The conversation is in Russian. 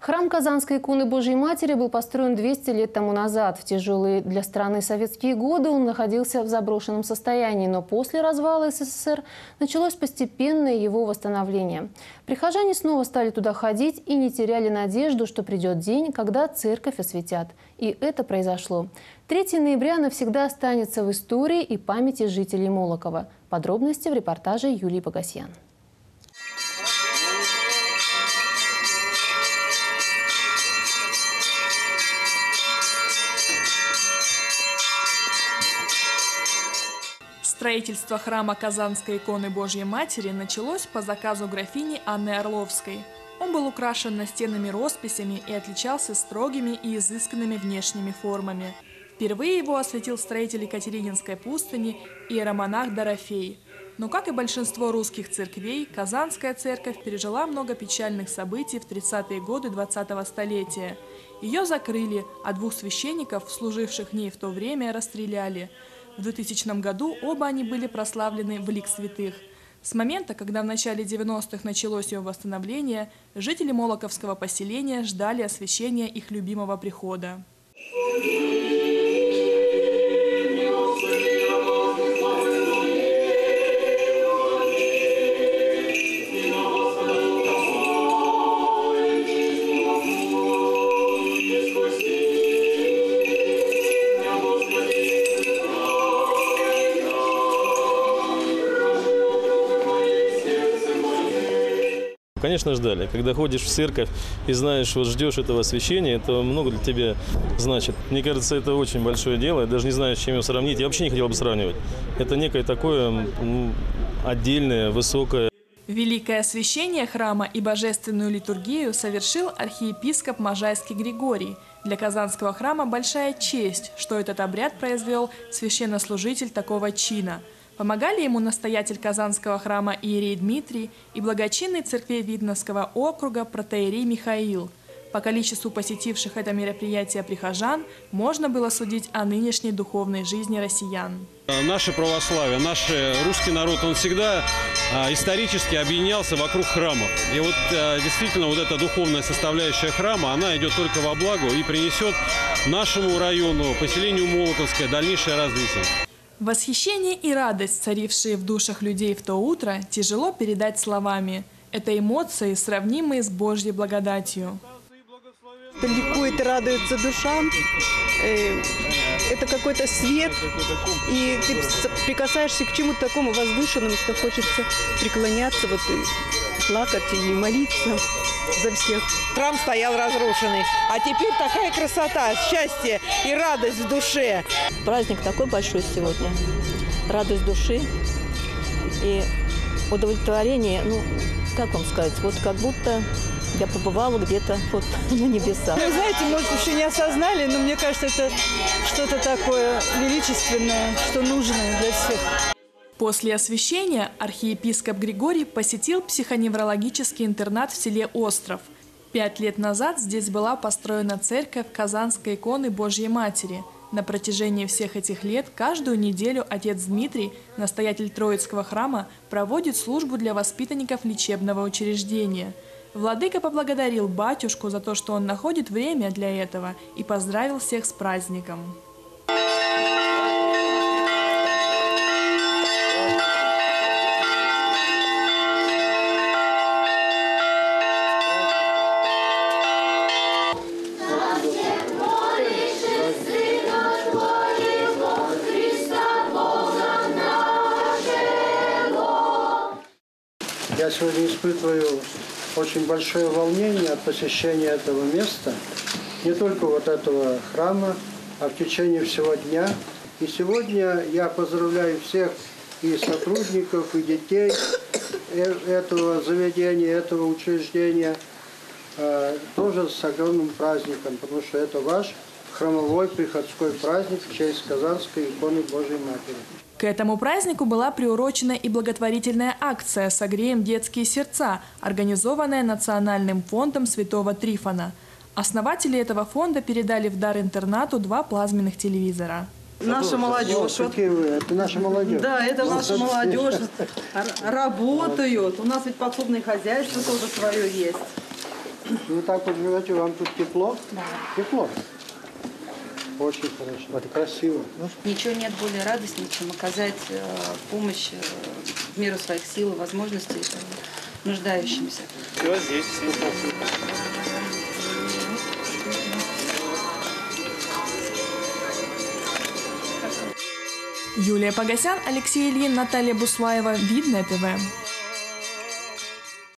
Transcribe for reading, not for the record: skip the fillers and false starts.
Храм Казанской иконы Божьей Матери был построен 200 лет тому назад. В тяжелые для страны советские годы он находился в заброшенном состоянии, но после развала СССР началось постепенное его восстановление. Прихожане снова стали туда ходить и не теряли надежду, что придет день, когда церковь осветят. И это произошло. 3 ноября навсегда останется в истории и памяти жителей Молокова. Подробности в репортаже Юлии Богосьян. Строительство храма Казанской иконы Божьей Матери началось по заказу графини Анны Орловской. Он был украшен настенными росписями и отличался строгими и изысканными внешними формами. Впервые его осветил строитель Екатерининской пустыни иеромонах Дорофей. Но, как и большинство русских церквей, Казанская церковь пережила много печальных событий в 30-е годы 20-го столетия. Ее закрыли, а 2 священников, служивших в ней в то время, расстреляли. В 2000 году оба они были прославлены в лик святых. С момента, когда в начале 90-х началось его восстановление, жители Молоковского поселения ждали освящения их любимого прихода. Конечно, ждали. Когда ходишь в церковь и знаешь, вот ждешь этого освящения, это много для тебя значит. Мне кажется, это очень большое дело. Я даже не знаю, с чем его сравнить. Я вообще не хотел бы сравнивать. Это некое такое отдельное, высокое. Великое освящение храма и божественную литургию совершил архиепископ Можайский Григорий. Для Казанского храма большая честь, что этот обряд произвел священнослужитель такого чина. Помогали ему настоятель Казанского храма иерей Дмитрий и благочинный церквей Видновского округа протоиерей Михаил. По количеству посетивших это мероприятие прихожан можно было судить о нынешней духовной жизни россиян. Наше православие, наш русский народ, он всегда исторически объединялся вокруг храмов. И вот действительно вот эта духовная составляющая храма, она идет только во благо и принесет нашему району, поселению Молоковское, дальнейшее развитие. Восхищение и радость, царившие в душах людей в то утро, тяжело передать словами. Это эмоции, сравнимые с Божьей благодатью. Ликует и радуется душа. Это какой-то свет, и ты прикасаешься к чему-то такому возвышенному, что хочется преклоняться, вот, и плакать и молиться за всех. Храм стоял разрушенный, а теперь такая красота, счастье и радость в душе. Праздник такой большой сегодня, радость души и удовлетворение, ну, как вам сказать, вот как будто я побывала где-то вот на небесах. Вы знаете, может, еще не осознали, но мне кажется, это что-то такое величественное, что нужное для всех. После освящения архиепископ Григорий посетил психоневрологический интернат в селе Остров. 5 лет назад здесь была построена церковь Казанской иконы Божьей Матери. На протяжении всех этих лет каждую неделю отец Дмитрий, настоятель Троицкого храма, проводит службу для воспитанников лечебного учреждения. Владыка поблагодарил батюшку за то, что он находит время для этого, и поздравил всех с праздником. Я сегодня испытываю очень большое волнение от посещения этого места, не только вот этого храма, а в течение всего дня. И сегодня я поздравляю всех и сотрудников, и детей этого заведения, этого учреждения, тоже с огромным праздником, потому что это ваш храмовой приходской праздник в честь Казанской иконы Божьей Матери. К этому празднику была приурочена и благотворительная акция «Согреем детские сердца», организованная Национальным фондом Святого Трифона. Основатели этого фонда передали в дар интернату 2 плазменных телевизора. Наша молодежь. Это наша молодежь. Да, это наша молодежь. Работают. У нас ведь подсобное хозяйство тоже свое есть. Вы так вот живете, вам тут тепло? Да. Тепло. Очень хорошо. Это красиво. Ничего нет более радостнее, чем оказать помощь в меру своих сил и возможностей нуждающимся. Все здесь. Юлия Погосян, Алексей Ильин, Наталья Буслаева. Видное ТВ.